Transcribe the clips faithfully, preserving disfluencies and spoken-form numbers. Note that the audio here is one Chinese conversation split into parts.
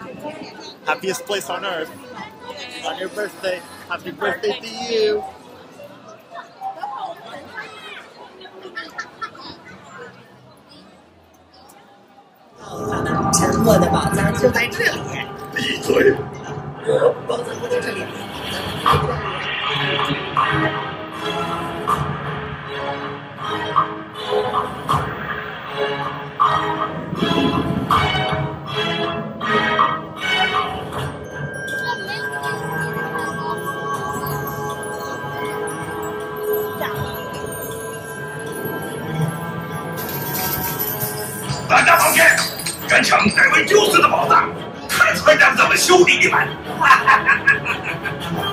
Happiest place on earth. On your birthday. Happy birthday to you. 沉默的宝藏就在这里。 闭嘴！ 宝藏不在这里。 大家放箭！敢抢戴维九斯的宝藏，看出来让咱们兄弟你们！哈哈哈哈哈！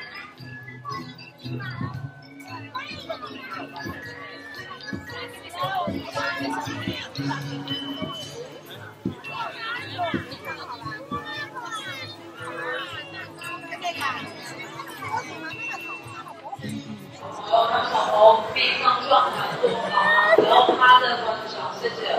小红非常壮强做好，然后他的方向谢谢。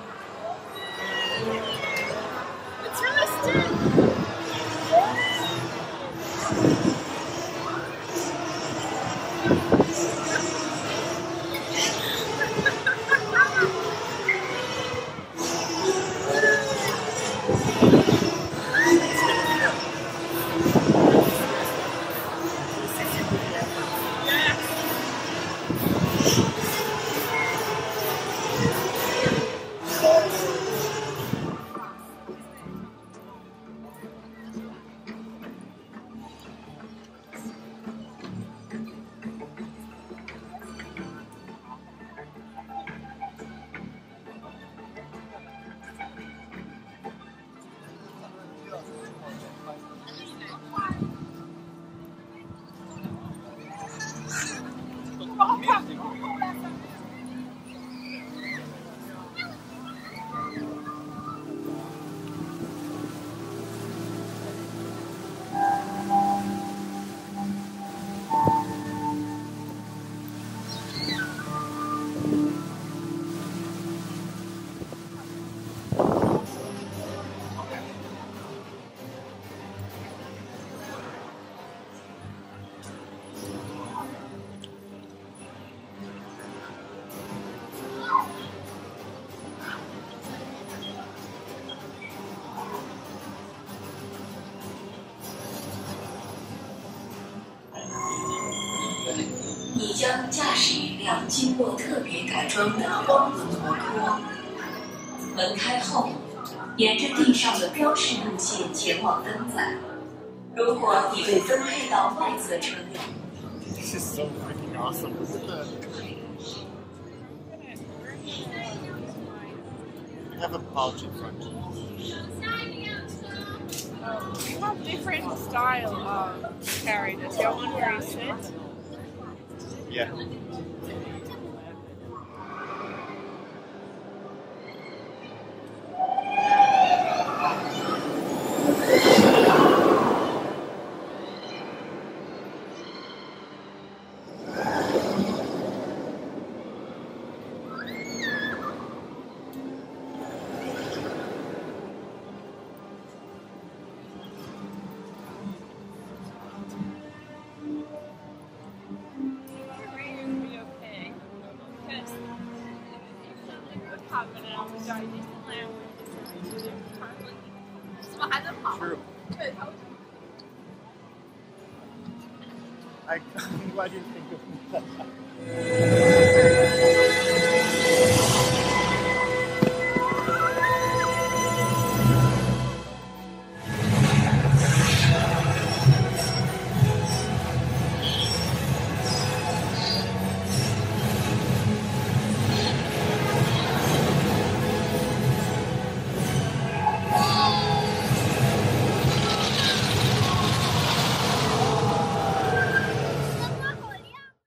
你将驾驶一辆经过特别改装的光轮摩托。门开后，沿着地上的标示路线前往登载。如果你被分配到外侧车辆， This is so freaking awesome. You have a pouch in front. We have different style of carriages. You want where you sit? Yeah. True. I, I'm glad you think of that.